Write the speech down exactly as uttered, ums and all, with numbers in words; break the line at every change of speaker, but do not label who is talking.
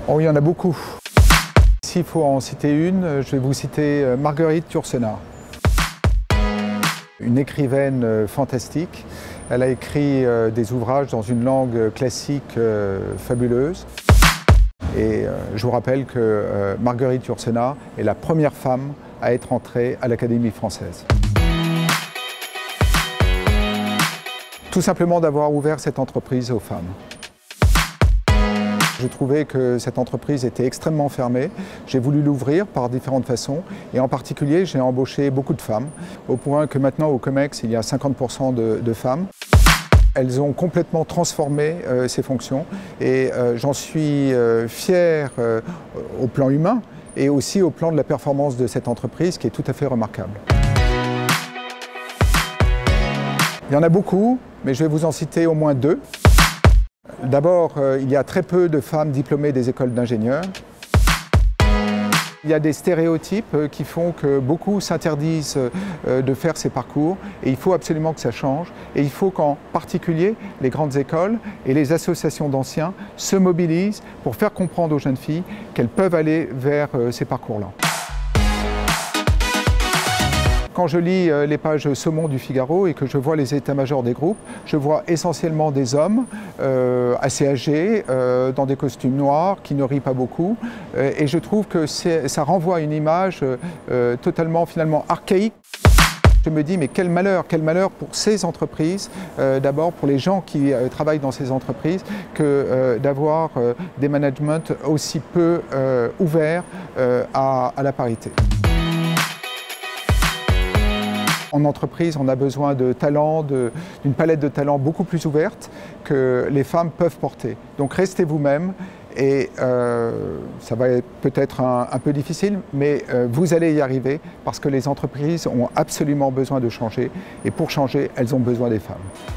Oh, il y en a beaucoup. S'il faut en citer une, je vais vous citer Marguerite Yourcenar. Une écrivaine fantastique. Elle a écrit des ouvrages dans une langue classique fabuleuse. Et je vous rappelle que Marguerite Yourcenar est la première femme à être entrée à l'Académie française. Tout simplement d'avoir ouvert cette entreprise aux femmes. Je trouvais que cette entreprise était extrêmement fermée. J'ai voulu l'ouvrir par différentes façons et en particulier j'ai embauché beaucoup de femmes, au point que maintenant au COMEX il y a cinquante pour cent de, de femmes. Elles ont complètement transformé euh, ces fonctions et euh, j'en suis euh, fier euh, au plan humain et aussi au plan de la performance de cette entreprise qui est tout à fait remarquable. Il y en a beaucoup, mais je vais vous en citer au moins deux. D'abord, euh, il y a très peu de femmes diplômées des écoles d'ingénieurs. Il y a des stéréotypes euh, qui font que beaucoup s'interdisent euh, de faire ces parcours et il faut absolument que ça change. Et il faut qu'en particulier les grandes écoles et les associations d'anciens se mobilisent pour faire comprendre aux jeunes filles qu'elles peuvent aller vers euh, ces parcours-là. Quand je lis les pages saumon du Figaro et que je vois les états-majors des groupes, je vois essentiellement des hommes euh, assez âgés, euh, dans des costumes noirs, qui ne rient pas beaucoup. Euh, et je trouve que ça renvoie à une image euh, totalement finalement archaïque. Je me dis, mais quel malheur, quel malheur pour ces entreprises, euh, d'abord pour les gens qui euh, travaillent dans ces entreprises, que euh, d'avoir euh, des managements aussi peu euh, ouverts euh, à, à la parité. En entreprise, on a besoin de talents, d'une palette de talents beaucoup plus ouverte que les femmes peuvent porter. Donc restez vous-même et euh, ça va être peut-être un, un peu difficile, mais euh, vous allez y arriver parce que les entreprises ont absolument besoin de changer et pour changer, elles ont besoin des femmes.